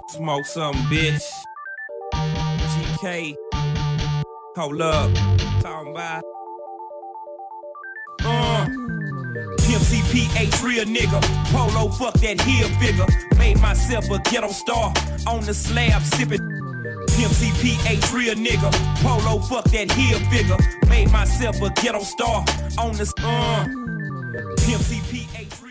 Smoke something, bitch. GK. Hold up. Talking about. MCPH real nigga. Polo fuck that heel figure. Made myself a ghetto star. On the slab sipping. MCPH real nigga. Polo fuck that heel figure. Made myself a ghetto star. On the MCPH